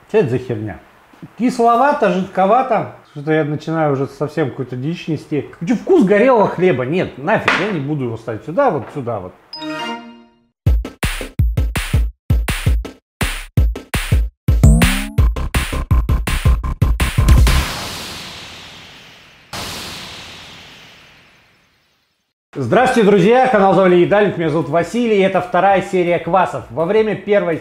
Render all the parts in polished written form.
Что это за херня? Кисловато, жидковато. Что-то я начинаю уже совсем какую-то дичь нести. Вкус горелого хлеба. Нет, нафиг, я не буду его ставить сюда, вот сюда вот. Здравствуйте, друзья! Канал Завали Едальник, меня зовут Василий, и это вторая серия квасов. Во время первой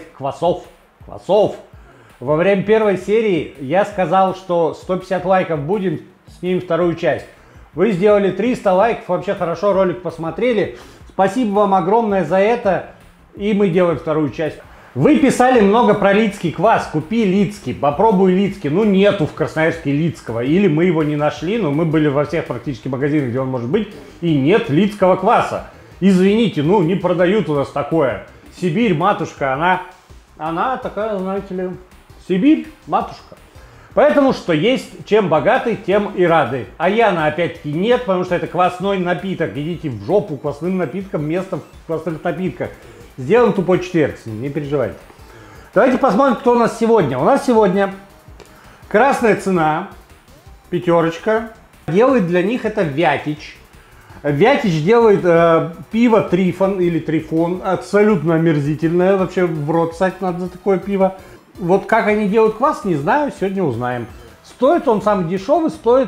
Во время первой серии я сказал, что 150 лайков будет, снимем вторую часть. Вы сделали 300 лайков, вообще хорошо ролик посмотрели. Спасибо вам огромное за это, и мы делаем вторую часть. Вы писали много про лидский квас, купи лидский, попробуй лидский. Ну нету в Красноярске лидского, или мы его не нашли, но мы были во всех практически магазинах, где он может быть, и нет лидского кваса. Извините, ну не продают у нас такое. Сибирь, матушка, она такая, знаете ли, Сибирь, матушка. Поэтому что есть, чем богаты, тем и рады. А Яна опять-таки нет, потому что это квасной напиток. Идите в жопу квасным напиткам, место в квасных напитках. Сделаем тупой четверг с ним, не переживайте. Давайте посмотрим, кто у нас сегодня. У нас сегодня красная цена, пятерочка. Делает для них это Вятич. Вятич делает пиво Трифон или Трифон. Абсолютно омерзительное. Вообще в рот ссать надо за такое пиво. Вот как они делают квас, не знаю, сегодня узнаем. Стоит он самый дешевый, стоит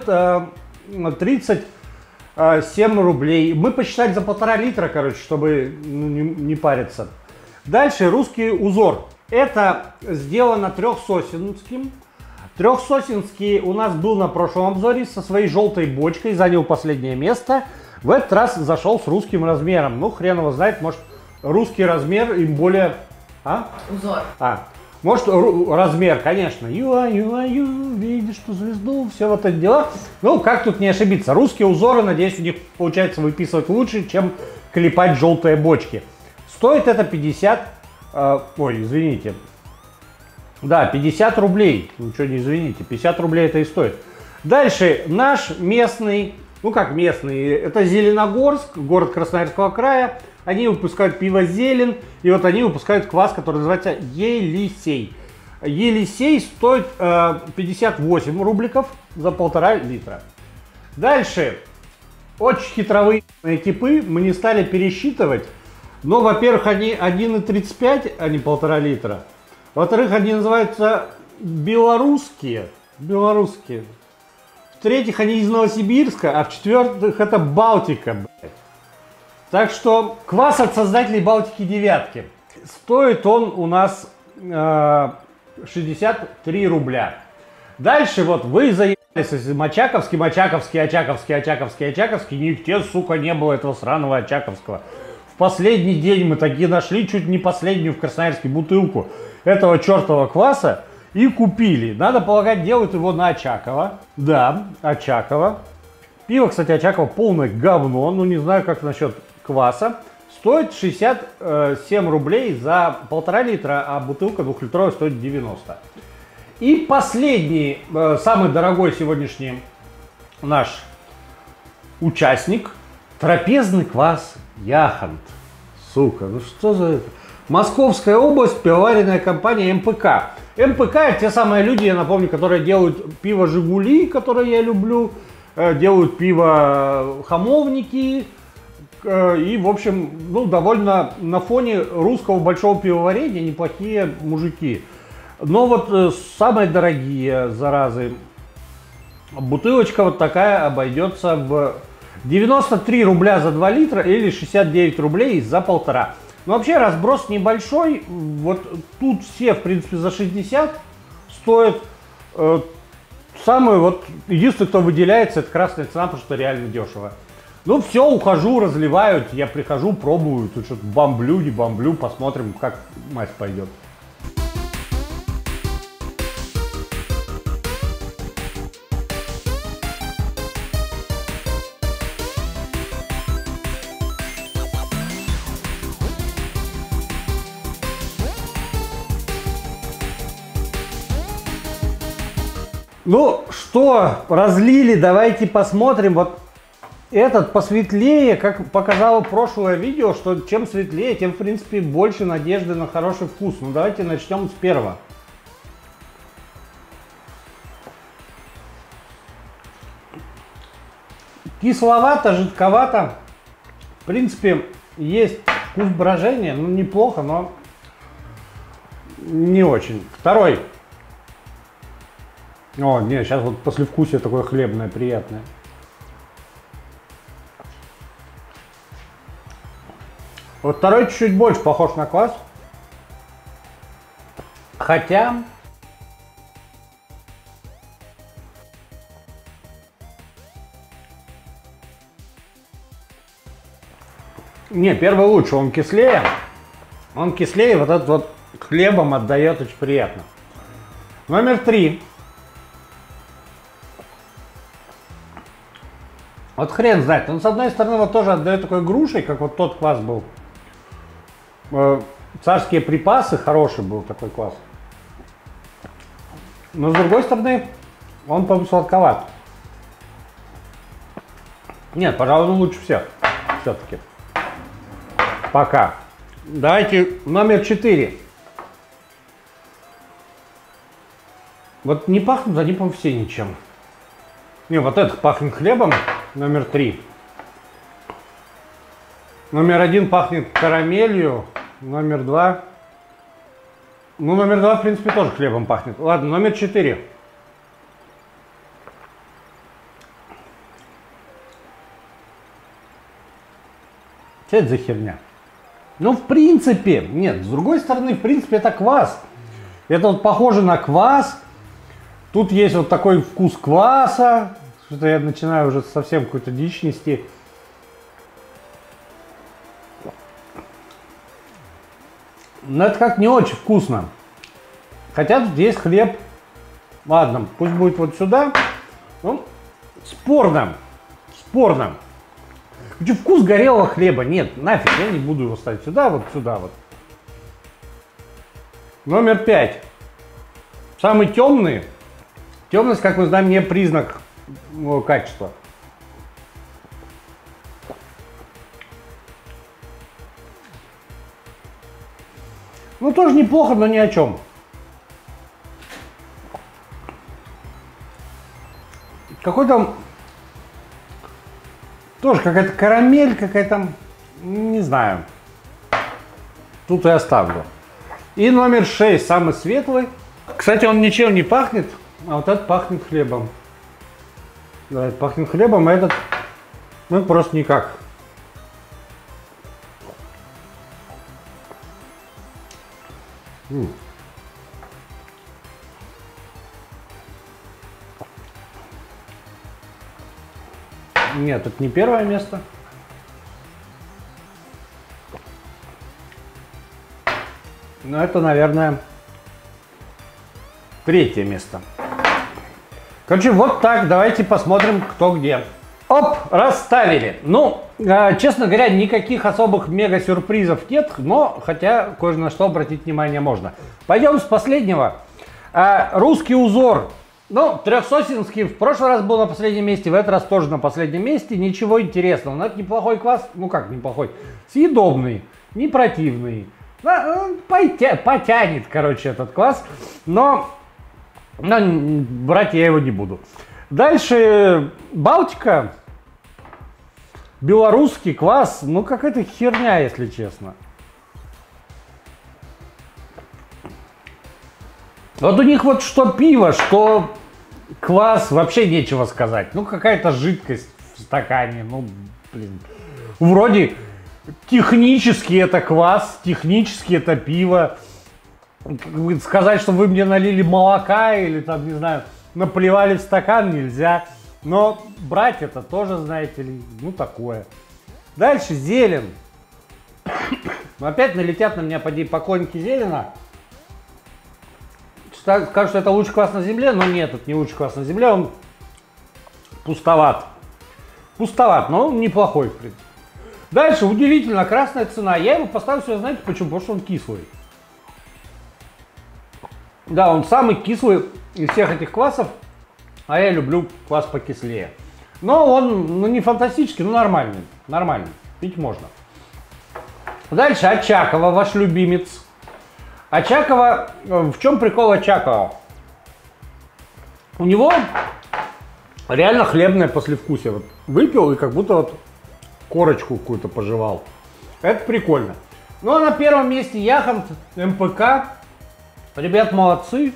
37 рублей. Мы посчитали за 1,5 литра, короче, чтобы не париться. Дальше русский узор. Это сделано трехсосинским. Трехсосинский у нас был на прошлом обзоре со своей желтой бочкой, занял последнее место. В этот раз зашел с русским размером. Ну, хрен его знает, может русский размер им более... Узор. Может, размер, конечно. Видишь ту звезду, все вот эти дела. Ну, как тут не ошибиться. Русские узоры, надеюсь, у них получается выписывать лучше, чем клепать желтые бочки. Стоит это 50... ой, извините. Да, 50 рублей. Ну, что не извините, 50 рублей это и стоит. Дальше наш местный... Ну, как местный? Это Зеленогорск, город Красноярского края. Они выпускают пиво Зелен, и вот они выпускают квас, который называется Елисей. Елисей стоит 58 рубликов за 1,5 литра. Дальше. Очень хитровые типы, мы не стали пересчитывать. Но, во-первых, они 1,35, а не 1,5 литра. Во-вторых, они называются белорусские. В-третьих, они из Новосибирска, а в-четвертых, это Балтика, блядь. Так что квас от создателей Балтики девятки. Стоит он у нас 63 рубля. Дальше вот вы заебались Очаковский, нигде, сука, не было этого сраного Очаковского. В последний день мы таки нашли чуть не последнюю в Красноярске бутылку этого чертова кваса и купили. Надо полагать, делают его на Очаково. Да, Очаково. Пиво, кстати, Очаково полное говно, ну не знаю, как насчет кваса. Стоит 67 рублей за 1,5 литра, а бутылка 2-литровая стоит 90. И последний, самый дорогой сегодняшний наш участник, трапезный квас Яхонт. Сука, ну что за это? Московская область, пивоваренная компания МПК. МПК это те самые люди, я напомню, которые делают пиво Жигули, которое я люблю, делают пиво Хамовники. И, в общем, ну, довольно на фоне русского большого пивоварения неплохие мужики. Но вот самые дорогие, заразы, бутылочка вот такая обойдется в 93 рубля за 2 литра или 69 рублей за 1,5. Но вообще разброс небольшой. Вот тут все, в принципе, за 60 стоят. Самый вот, единственное, кто выделяется, это красная цена, потому что реально дешево. Ну все, ухожу, разливают, я прихожу, пробую, тут что-то бомблю, не бомблю, посмотрим, как мазь пойдет. Ну что, разлили, давайте посмотрим. Вот этот посветлее, как показало прошлое видео, что чем светлее, тем в принципе больше надежды на хороший вкус. Ну давайте начнем с первого. Кисловато, жидковато. В принципе, есть вкус брожения, ну неплохо, но не очень. Второй. О, нет, сейчас вот послевкусие такое хлебное, приятное. Вот второй чуть-чуть больше похож на квас. Хотя... Не, первый лучше, он кислее. Он кислее, вот этот вот хлебом отдает очень приятно. Номер 3. Вот хрен знает. Он с одной стороны вот тоже отдает такой грушей, как вот тот квас был. Царские припасы, хороший был такой квас. Но с другой стороны, он, по-моему, сладковат. Нет, пожалуй, он лучше всех. Все-таки. Пока. Давайте номер 4. Вот не пахнут они, по-моему, все ничем. Не, вот этот пахнет хлебом. Номер 3. Номер 1 пахнет карамелью. Номер 2. Ну, номер 2, в принципе, тоже хлебом пахнет. Ладно, номер 4. Что это за херня? Ну, в принципе, нет, с другой стороны, в принципе, это квас. Это вот похоже на квас. Тут есть вот такой вкус кваса. Что-то я начинаю уже совсем какую-то дичь нести. Но это как не очень вкусно. Хотя тут есть хлеб. Ладно, пусть будет вот сюда. Ну, спорно. Спорно. Вкус горелого хлеба. Нет, нафиг, я не буду его ставить сюда, вот сюда вот. Номер 5. Самый темный. Темность, как мы знаем, не признак качества. Ну, тоже неплохо, но ни о чем. Какой-то... Тоже какая-то карамель, какая-то... Не знаю. Тут и оставлю. И номер 6, самый светлый. Кстати, он ничем не пахнет, а вот этот пахнет хлебом. Да, это пахнет хлебом, а этот... Ну, просто никак. Нет, это не первое место. Но это, наверное, третье место. Короче, вот так. Давайте посмотрим, кто где. Оп, расставили. Ну, честно говоря, никаких особых мега-сюрпризов нет, но хотя кое на что обратить внимание можно. Пойдем с последнего. Русский узор. Ну, трехсосинский в прошлый раз был на последнем месте, в этот раз тоже на последнем месте. Ничего интересного. Но это неплохой квас. Ну как неплохой? Съедобный, не противный. Потянет, короче, этот квас. Но брать я его не буду. Дальше Балтика. Белорусский квас. Ну, какая-то херня, если честно. Вот у них вот что пиво, что квас, вообще нечего сказать. Ну, какая-то жидкость в стакане. Ну, блин. Вроде технически это квас, технически это пиво. Сказать, что вы мне налили молока или там, не знаю, наплевали в стакан, нельзя. Но брать это тоже, знаете ли, ну такое. Дальше зелень. Опять налетят на меня поклонники зелена. Скажут, что это лучший квас на земле, но нет, это не лучший квас на земле, он пустоват. Пустоват, но неплохой, в принципе. Дальше, удивительно, красная цена. Я его поставлю сюда, знаете почему? Потому что он кислый. Да, он самый кислый из всех этих квасов, а я люблю квас покислее. Но он, ну, не фантастический, но нормальный, нормальный, пить можно. Дальше Очакова, ваш любимец. Очакова, в чем прикол Очакова? У него Реально хлебное послевкусие. Вот выпил и как будто вот корочку какую-то пожевал. Это прикольно. Ну а на первом месте Яхонт МПК. Ребят, молодцы.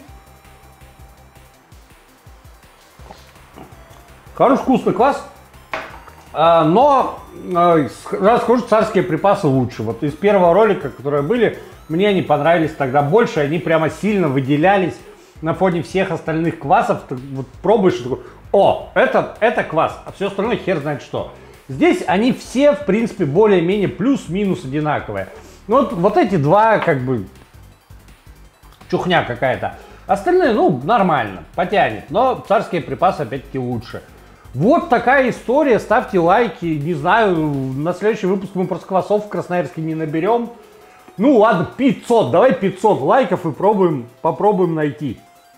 Хороший вкусный квас. Но расскажу, царские припасы лучше. Вот из первого ролика, которые были, мне они понравились тогда больше. Они прямо сильно выделялись на фоне всех остальных квасов. Ты вот пробуешь и такой: о, это квас, а все остальное хер знает что. Здесь они все, в принципе, более-менее плюс-минус одинаковые. Ну, вот эти два, как бы, чухня какая-то. Остальные, ну, нормально, потянет. Но царские припасы, опять-таки, лучше. Вот такая история. Ставьте лайки. Не знаю, на следующий выпуск мы просто квасов в Красноярске не наберем. Ну, ладно, 500. Давай 500 лайков и попробуем найти.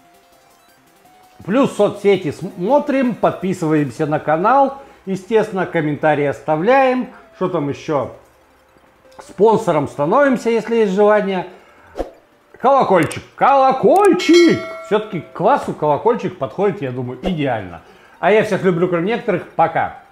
Плюс соцсети смотрим, подписываемся на канал. Естественно, комментарии оставляем. Что там еще? Спонсором становимся, если есть желание. Колокольчик. Колокольчик! Все-таки к квасу колокольчик подходит, я думаю, идеально. А я всех люблю, кроме некоторых. Пока.